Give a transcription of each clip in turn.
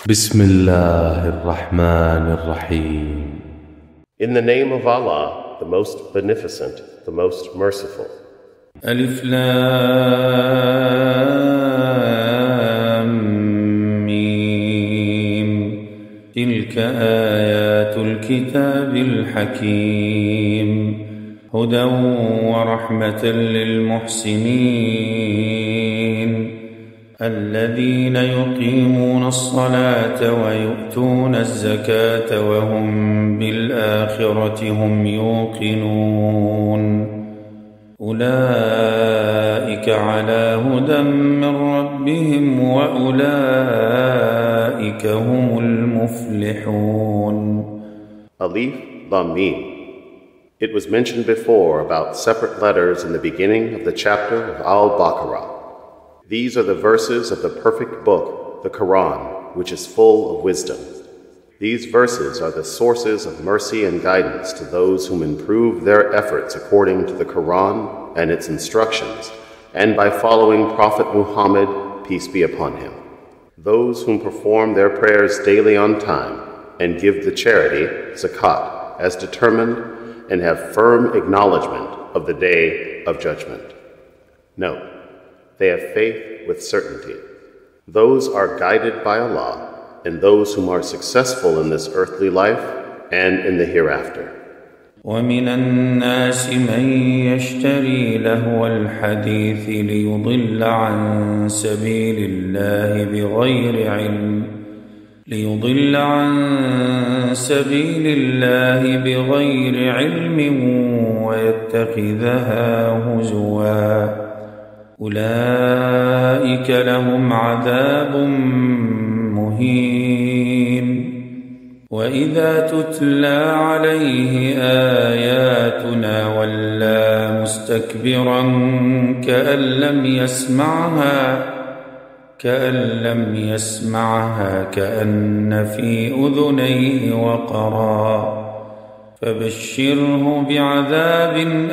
بسم الله الرحمن الرحيم. In the name of Allah, the most beneficent, the most merciful. ألف لام ميم. تلك آيات الكتاب الحكيم هدى ورحمة للمحسنين الذين يقيمون الصلاة ويؤتون الزكاة وهم بالآخرة هم يوقنون أولئك على هدى من ربهم وأولئك هم المفلحون. Alif Lam Mim. It was mentioned before about separate letters in the beginning of the chapter of Al-Baqarah. These are the verses of the perfect book, the Quran, which is full of wisdom. These verses are the sources of mercy and guidance to those whom improve their efforts according to the Quran and its instructions, and by following Prophet Muhammad, peace be upon him. Those whom perform their prayers daily on time and give the charity, zakat, as determined, and have firm acknowledgement of the day of judgment. Note, they have faith with certainty. Those are guided by Allah, and those whom are successful in this earthly life and in the hereafter. ومن الناس من يشتري لهو الحديث ليضل عن سبيل الله بغير علم ويتخذها هزوا أولئك لهم عذاب مهين وإذا تتلى عليه آياتنا ولى مستكبرا كأن لم يسمعها كأن في أذنيه وقرا فبشره بعذاب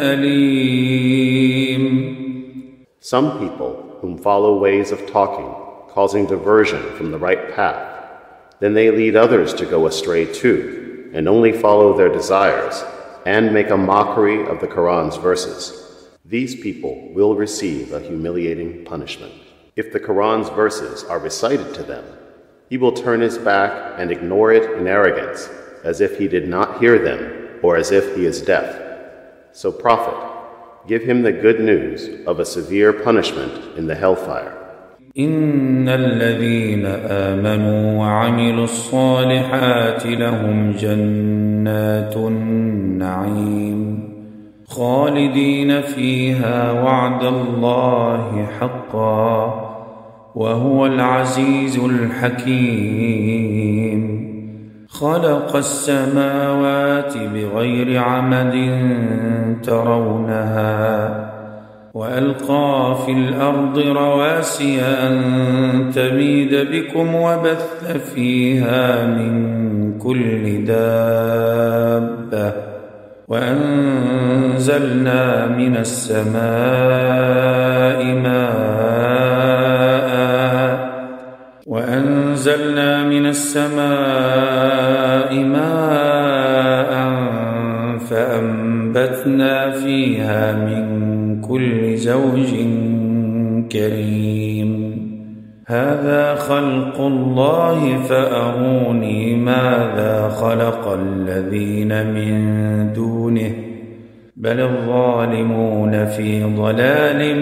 أليم. Some people whom follow ways of talking, causing diversion from the right path, then they lead others to go astray too, and only follow their desires, and make a mockery of the Quran's verses. These people will receive a humiliating punishment. If the Quran's verses are recited to them, he will turn his back and ignore it in arrogance, as if he did not hear them, or as if he is deaf. So, Prophet, give him the good news of a severe punishment in the hellfire. إن الذين آمنوا وعملوا الصالحات لهم جنات النعيم خالدين فيها وعد الله حقا وهو العزيز الحكيم. خلق السماوات بغير عمد ترونها وألقى في الأرض رواسي أن تميد بكم وبث فيها من كل دابة وأنزلنا من السماء ماء فأنبتنا فيها من كل زوج كريم. هذا خلق الله فأروني ماذا خلق الذين من دونه بل الظالمون في ضلال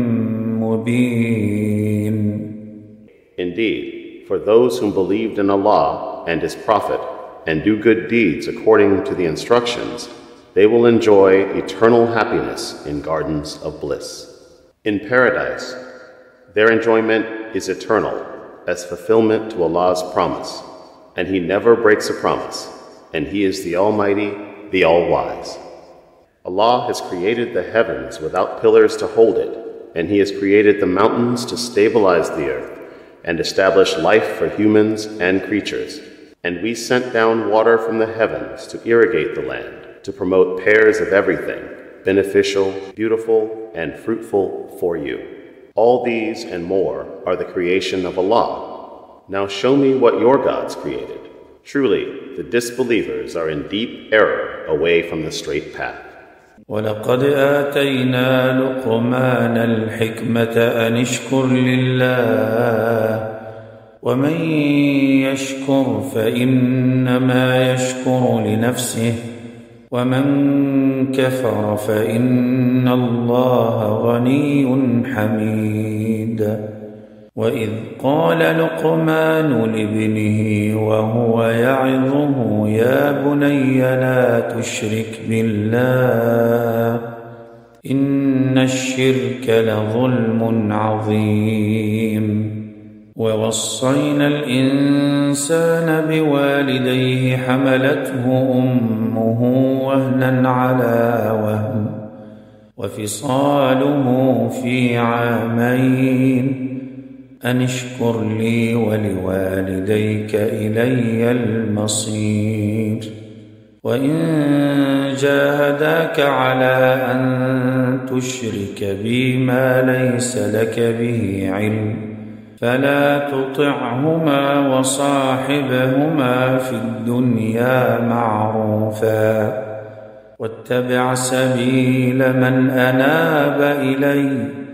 مبين. Indeed, for those whom believed in Allah and His Prophet and do good deeds according to the instructions, they will enjoy eternal happiness in gardens of bliss. In paradise, their enjoyment is eternal as fulfillment to Allah's promise, and He never breaks a promise, and He is the Almighty, the All-Wise. Allah has created the heavens without pillars to hold it, and He has created the mountains to stabilize the earth and establish life for humans and creatures. And we sent down water from the heavens to irrigate the land, to promote pairs of everything, beneficial, beautiful, and fruitful for you. All these and more are the creation of Allah. Now show me what your gods created. Truly, the disbelievers are in deep error away from the straight path. ولقد آتينا لقمان الحكمة أن اشكر لله ومن يشكر فإنما يشكر لنفسه ومن كفر فإن الله غني حميد. وإذ قال لقمان لابنه وهو يعظه يا بني لا تشرك بالله إن الشرك لظلم عظيم. ووصينا الإنسان بوالديه حملته أمه وهنا على وهن وفصاله في عامين أن اشكر لي ولوالديك إلي المصير. وإن جاهداك على أن تشرك بي ما ليس لك به علم فلا تطعهما وصاحبهما في الدنيا معروفا واتبع سبيل من أناب إلي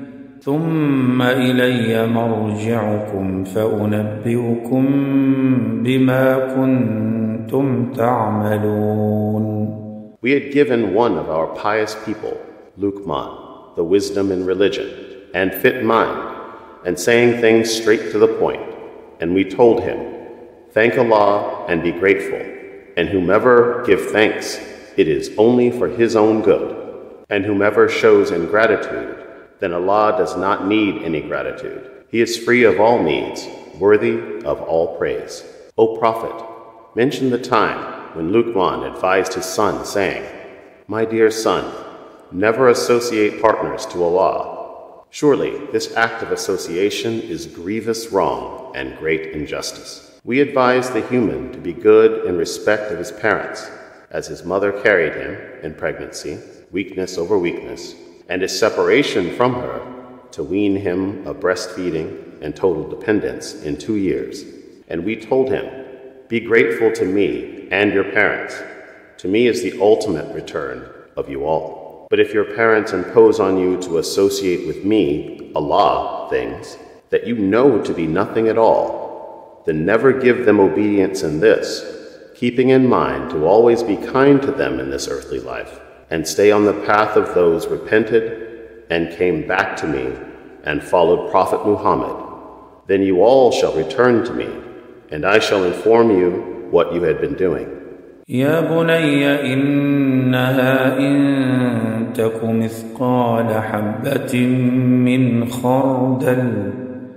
ثم إلي مرجعكم فأنبئكم بما كنتم تعملون. We had given one of our pious people, Luqman, the wisdom in religion and fit mind, and saying things straight to the point. And we told him, thank Allah and be grateful, and whomever give thanks, it is only for his own good, and whomever shows ingratitude, then Allah does not need any gratitude. He is free of all needs, worthy of all praise. O Prophet, mention the time when Luqman advised his son, saying, my dear son, never associate partners to Allah. Surely this act of association is grievous wrong and great injustice. We advise the human to be good in respect of his parents, as his mother carried him in pregnancy, weakness over weakness, and his separation from her to wean him of breastfeeding and total dependence in 2 years. And we told him, be grateful to me and your parents. To me is the ultimate return of you all. But if your parents impose on you to associate with me, Allah, things that you know to be nothing at all, then never give them obedience in this, keeping in mind to always be kind to them in this earthly life, and stay on the path of those repented and came back to me and followed Prophet Muhammad. Then you all shall return to me, and I shall inform you what you had been doing. يا بني إنها إن تك مثقال حبة من خردل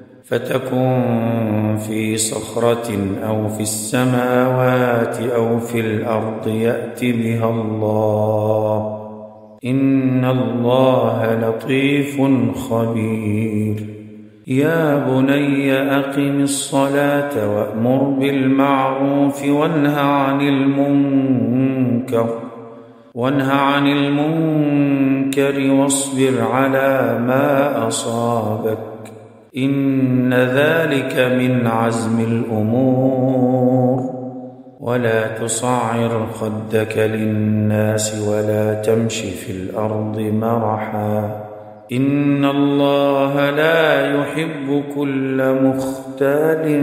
فتكن في صخرة أو في السماوات أو في الأرض يأت بها الله إن الله لطيف خبير. يا بني أقم الصلاة وأمر بالمعروف وانه عن المنكر واصبر على ما أصابك إن ذلك من عزم الأمور. ولا تصعر خدك للناس ولا تمش في الأرض مرحا إن الله لا يحب كل مختال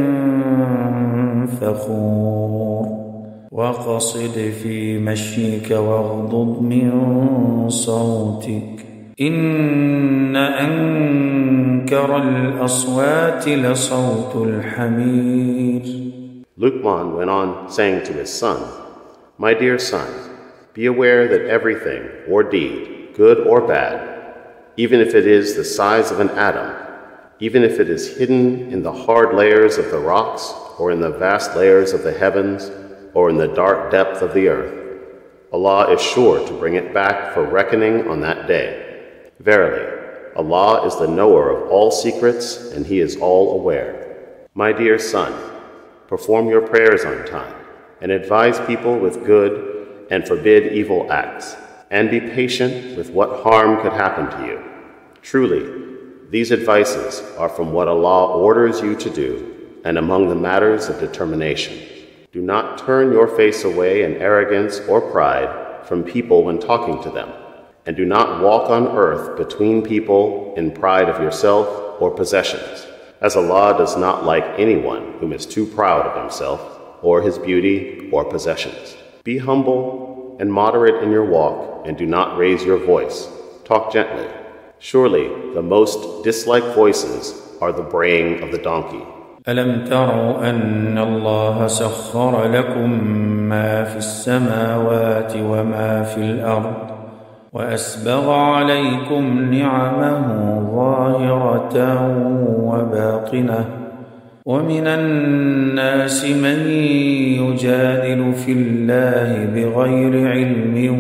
فخور. وقصد في مشيك واغضض من صوتك إن أنكر الأصوات لصوت الحمير. Luqman went on saying to his son, my dear son, be aware that everything or deed, good or bad, even if it is the size of an atom, even if it is hidden in the hard layers of the rocks or in the vast layers of the heavens or in the dark depth of the earth, Allah is sure to bring it back for reckoning on that day. Verily, Allah is the knower of all secrets and He is all aware. My dear son, perform your prayers on time and advise people with good and forbid evil acts, and be patient with what harm could happen to you. Truly, these advices are from what Allah orders you to do, and among the matters of determination. Do not turn your face away in arrogance or pride from people when talking to them, and do not walk on earth between people in pride of yourself or possessions, as Allah does not like anyone whom is too proud of himself or his beauty or possessions. Be humble and moderate in your walk, and do not raise your voice. Talk gently. Surely the most disliked voices are the braying of the donkey. ألم تروا أن الله سخر لكم ما في السماوات وما في الأرض وأسبغ عليكم نعمه ظاهرة وباطنة ومن الناس من يجادل في الله بغير علم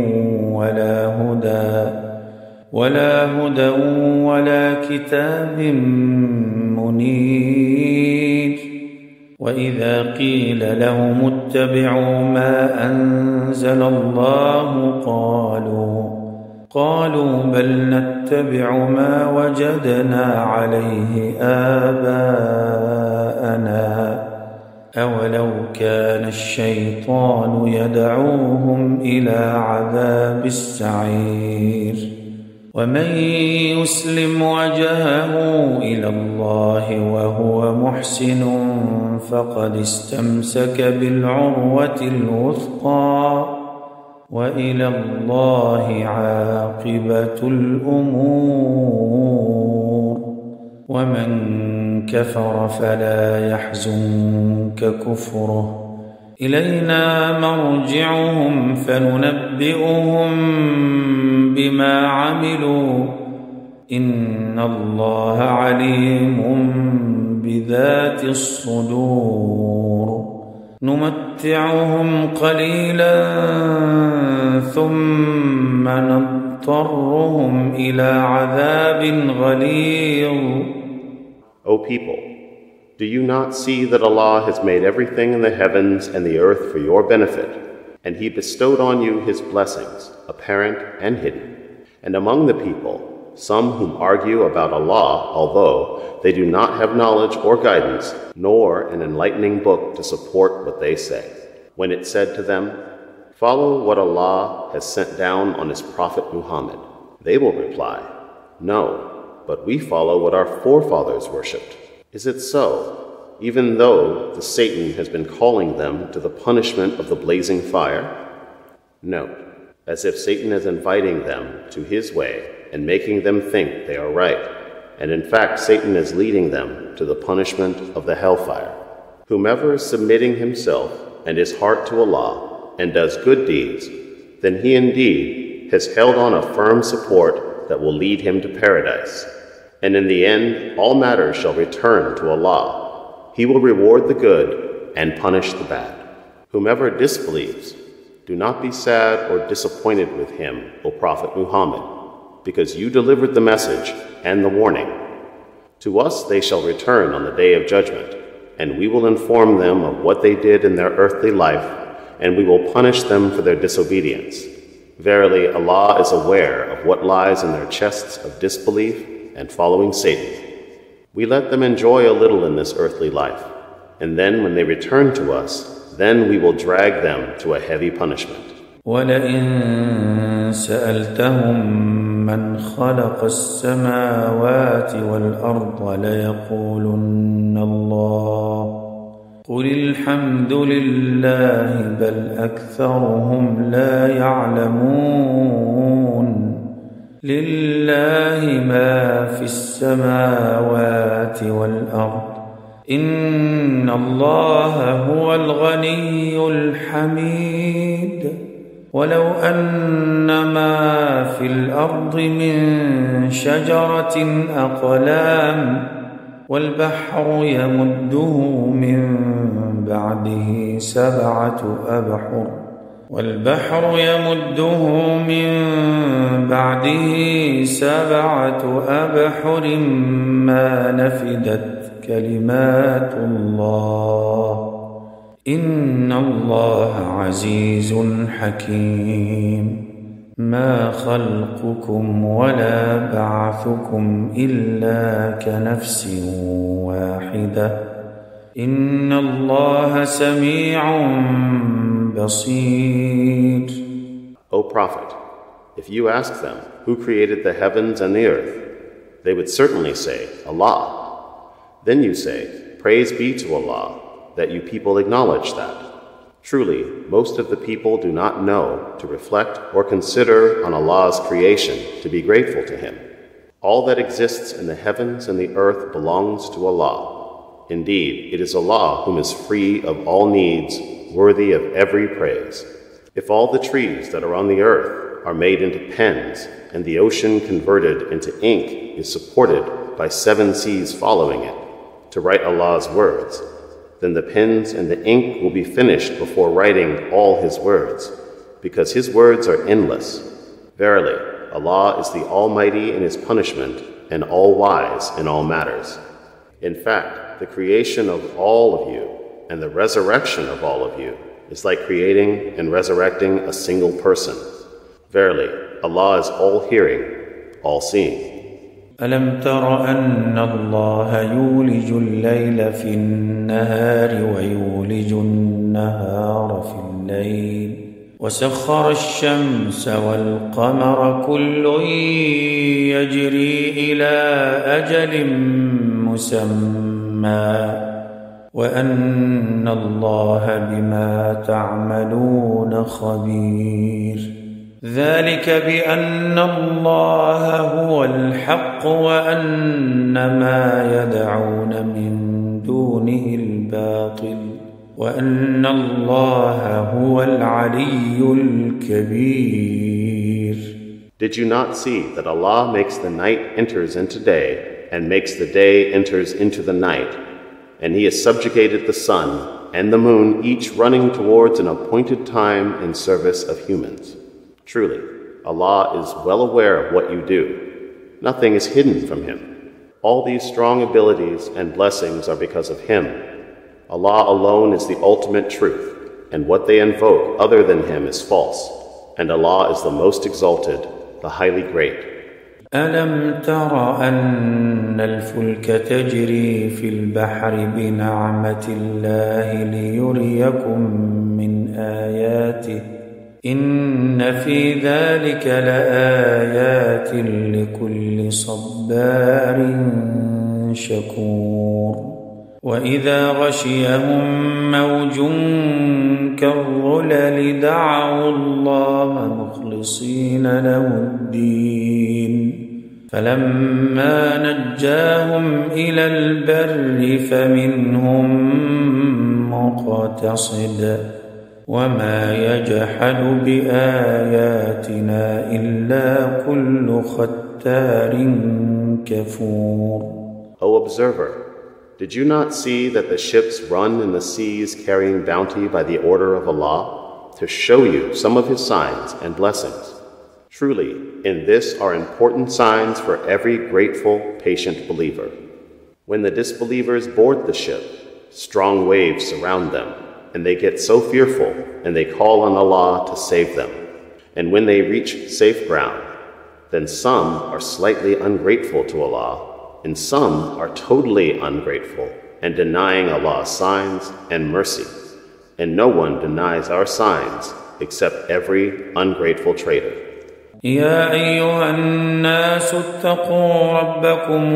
ولا هدى ولا كتاب منير وإذا قيل لهم اتبعوا ما أنزل الله قالوا بل نتبع ما وجدنا عليه آباءنا أولو كان الشيطان يدعوهم إلى عذاب السعير ومن يسلم وجهه إلى الله وهو محسن فقد استمسك بالعروة الوثقى وإلى الله عاقبة الأمور ومن كفر فلا يحزنك كفره إلينا مرجعهم فننبئهم بما عملوا إن الله عليم بذات الصدور نمتعهم قليلا ثم نضطرهم إلى عذاب غليظ. O people, do you not see that Allah has made everything in the heavens and the earth for your benefit, and He bestowed on you His blessings, apparent and hidden? And among the people, some whom argue about Allah, although they do not have knowledge or guidance, nor an enlightening book to support what they say. When it said to them, "Follow what Allah has sent down on His Prophet Muhammad," they will reply, "No, but we follow what our forefathers worshipped." Is it so, even though the Satan has been calling them to the punishment of the blazing fire? Note, as if Satan is inviting them to his way and making them think they are right, and in fact Satan is leading them to the punishment of the hellfire. Whomever is submitting himself and his heart to Allah and does good deeds, then he indeed has held on a firm support that will lead him to paradise. And in the end, all matters shall return to Allah. He will reward the good and punish the bad. Whomever disbelieves, do not be sad or disappointed with him, O Prophet Muhammad, because you delivered the message and the warning. To us they shall return on the day of judgment, and we will inform them of what they did in their earthly life, and we will punish them for their disobedience. Verily, Allah is aware of what lies in their chests of disbelief and following Satan. We let them enjoy a little in this earthly life, and then when they return to us, then we will drag them to a heavy punishment. وَلَئِن سَأَلْتَهُم مَّنْ خَلَقَ السَّمَاوَاتِ وَالْأَرْضَ لَيَقُولُنَّ اللَّهُ قُلِ الْحَمْدُ لِلَّهِ بَلْ أَكْثَرُهُمْ لَا يَعْلَمُونَ لله ما في السماوات والأرض إن الله هو الغني الحميد ولو أن ما في الأرض من شجرة أقلام والبحر يمده من بعده سبعة أبحر ما نفدت كلمات الله إن الله عزيز حكيم ما خلقكم ولا بعثكم إلا كنفس واحدة إن الله سميع بصير. O Prophet, if you ask them who created the heavens and the earth, they would certainly say, Allah. Then you say, praise be to Allah, that you people acknowledge that. Truly, most of the people do not know to reflect or consider on Allah's creation to be grateful to Him. All that exists in the heavens and the earth belongs to Allah. Indeed, it is Allah whom is free of all needs, worthy of every praise. If all the trees that are on the earth are made into pens, and the ocean converted into ink is supported by 7 seas following it, to write Allah's words, then the pens and the ink will be finished before writing all His words, because His words are endless. Verily, Allah is the Almighty in His punishment and all-wise in all matters. In fact, the creation of all of you and the resurrection of all of you is like creating and resurrecting a single person. Verily, Allah is all-hearing, all-seeing. ألم تر أن الله يولج الليل في النهار ويولج النهار في الليل وسخر الشمس والقمر كل يجري إلى أجل مسمى وأن الله بما تعملون خبير. ذلك بأن الله هو الحق وأن ما يدعون من دونه الباطل وأن الله هو العلي الكبير. Did you not see that Allah makes the night enters into day and makes the day enters into the night, and He has subjugated the sun and the moon, each running towards an appointed time in service of humans? Truly, Allah is well aware of what you do. Nothing is hidden from Him. All these strong abilities and blessings are because of Him. Allah alone is the ultimate truth, and what they invoke other than Him is false. And Allah is the most exalted, the highly great. ألم تر أن الفلك تجري في البحر بنعمة الله ليريكم من آياته إن في ذلك لآيات لكل صبار شكور. وإذا غشيهم موج كالظلل دعوا الله مخلصين له الدين فلما نجاهم إلى البر فمنهم مقتصد وما يجحد بآياتنا إلا كل ختار كفور. O observer, did you not see that the ships run in the seas carrying bounty by the order of Allah, to show you some of His signs and blessings? Truly, in this are important signs for every grateful, patient believer. When the disbelievers board the ship, strong waves surround them, and they get so fearful, and they call on Allah to save them. And when they reach safe ground, then some are slightly ungrateful to Allah, and some are totally ungrateful and denying Allah's signs and mercy. And no one denies our signs except every ungrateful traitor. يا أيها الناس اتقوا ربكم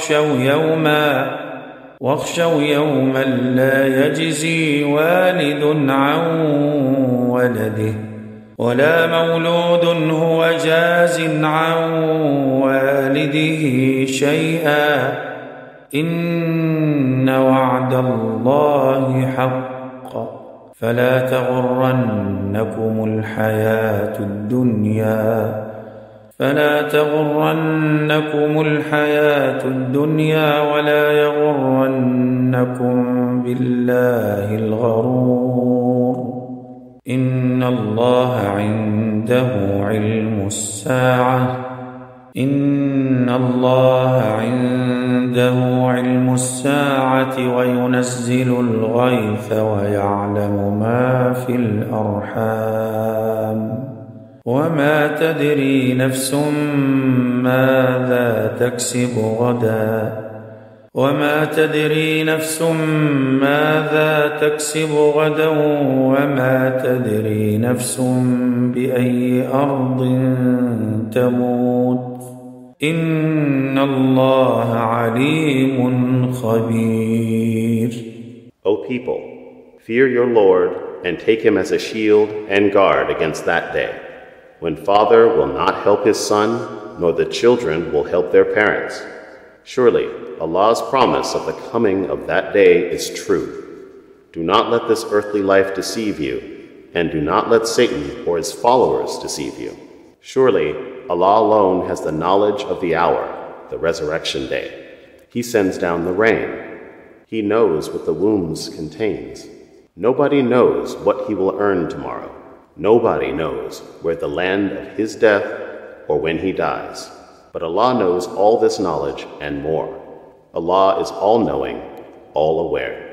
واخشوا يوما لا يجزي والد عن ولده ولا مولود هو جاز عن والده شيئا إن وعد الله حق فلا تغرنكم الحياة الدنيا ولا يغرنكم بالله الغرور. إن الله عنده علم الساعة وينزل الغيث ويعلم ما في الأرحام وما تدري نفس ماذا تكسب غدا وما تدري نفس ماذا تكسب غدا وما تدري نفس بأي أرض تموت إن الله عليم خبير. O people, fear your Lord and take him as a shield and guard against that day, when father will not help his son, nor the children will help their parents. Surely Allah's promise of the coming of that day is true. Do not let this earthly life deceive you, and do not let Satan or his followers deceive you. Surely Allah alone has the knowledge of the hour, the resurrection day. He sends down the rain. He knows what the wombs contains. Nobody knows what he will earn tomorrow. Nobody knows where the land of his death or when he dies. But Allah knows all this knowledge and more. Allah is all-knowing, all-aware.